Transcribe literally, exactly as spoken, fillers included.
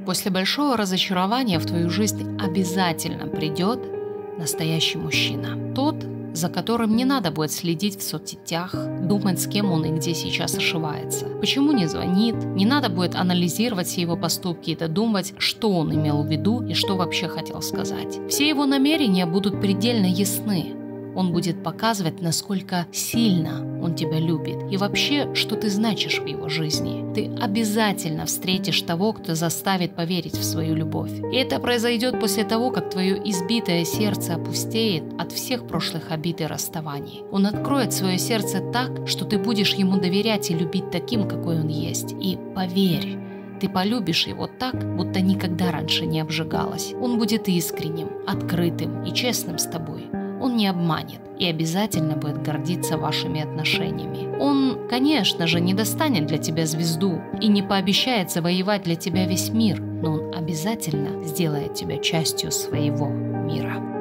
После большого разочарования в твою жизнь обязательно придет настоящий мужчина. Тот, за которым не надо будет следить в соцсетях, думать, с кем он и где сейчас ошивается, почему не звонит, не надо будет анализировать все его поступки и додумывать, что он имел в виду и что вообще хотел сказать. Все его намерения будут предельно ясны. Он будет показывать, насколько сильно он тебя любит и вообще, что ты значишь в его жизни. Ты обязательно встретишь того, кто заставит поверить в свою любовь. И это произойдет после того, как твое избитое сердце опустеет от всех прошлых обид и расставаний. Он откроет свое сердце так, что ты будешь ему доверять и любить таким, какой он есть. И поверь, ты полюбишь его так, будто никогда раньше не обжигалась. Он будет искренним, открытым и честным с тобой. Он не обманет и обязательно будет гордиться вашими отношениями. Он, конечно же, не достанет для тебя звезду и не пообещает завоевать для тебя весь мир, но он обязательно сделает тебя частью своего мира.